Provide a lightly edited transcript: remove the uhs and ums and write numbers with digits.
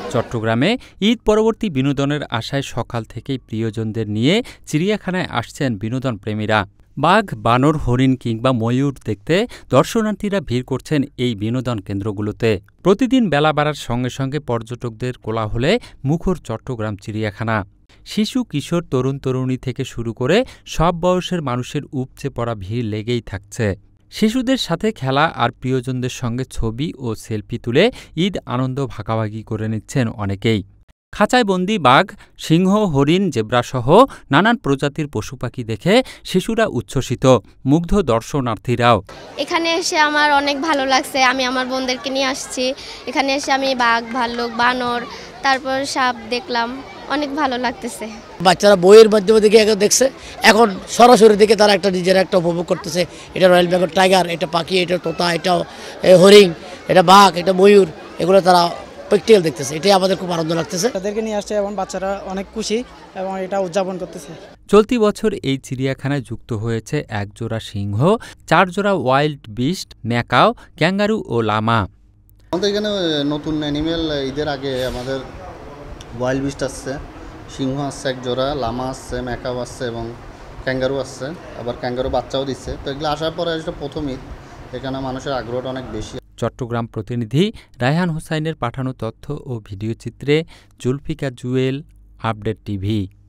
চট্টগ্রামে ঈদ পরবর্তী বিনোদনের আশায় সকাল থেকেই প্রিয়জনদের নিয়ে চিড়িয়াখানায় আসছেন বিনোদন প্রেমীরা। বাঘ, বানর, হরিণ কিংবা ময়ূর দেখতে দর্শনার্থীরা ভিড় করছেন এই বিনোদন কেন্দ্রগুলোতে। প্রতিদিন বেলা বাড়ার সঙ্গে সঙ্গে পর্যটকদের কোলাহলে মুখর চট্টগ্রাম চিড়িয়াখানা। শিশু, কিশোর, তরুণ তরুণী থেকে শুরু করে সব বয়সের মানুষের উপচে পড়া ভিড় লেগেই থাকছে। শিশুদের সাথে খেলা আর প্রিয়জনদের সঙ্গে ছবি ও সেলফি তুলে ঈদ আনন্দ ভাগাভাগি করে নিচ্ছেন অনেকেই। খাঁচায় বন্দি বাঘ, সিংহ, হরিণ, জেব্রাসহ নানান প্রজাতির পশু পাখি দেখে শিশুরা উচ্ছ্বসিত, মুগ্ধ দর্শনার্থীরাও। এখানে এসে আমার অনেক ভালো লাগছে। আমি আমার বোনদেরকে নিয়ে আসছি। এখানে এসে আমি বাঘ, ভাল্লুক, বানর, তারপর সাপ দেখলাম। অনেক ভালো লাগতেছে। বাচ্চারা বইয়ের মাধ্যমে দেখছে, এখন সরাসরি দেখে তারা নিজেরা একটা উপভোগ করতেছে। এটা রয়্যাল বেঙ্গল টাইগার, এটা পাখি, এটা তোতা, এটা হরিণ, এটা বাঘ, এটা ময়ূর, এগুলো তারা প্র্যাকটিক্যাল দেখতেছে। এটাই আমাদের খুব আনন্দ লাগতেছে। তাদেরকে নিয়ে আসছে এবং বাচ্চারা অনেক খুশি এবং এটা উদযাপন করতেছে। চলতি বছর এই চিড়িয়াখানায় যুক্ত হয়েছে 1 জোড়া সিংহ, 4 জোড়া ওয়াইল্ড বিস্ট, ম্যাকাও, ক্যাঙ্গারু ও লামা। আমাদের এখানে নতুন অ্যানিমেল ঈদের আগে আমাদের ওয়াইল্ড বিস্ট আসছে, সিংহ আসছে 1 জোড়া, লামা আসছে, ম্যাকাও আসছে এবং ক্যাঙ্গারু আসছে। আবার ক্যাঙ্গারু বাচ্চাও দিচ্ছে। তো এগুলো আসার পরে এটা প্রথম ঈদ, এখানে মানুষের আগ্রহটা অনেক বেশি। চট্টগ্রাম প্রতিনিধি রায়হান হোসাইনের পাঠানো তথ্য ও ভিডিওচিত্রে জুলফিকার জুয়েল, আপডেট টিভি।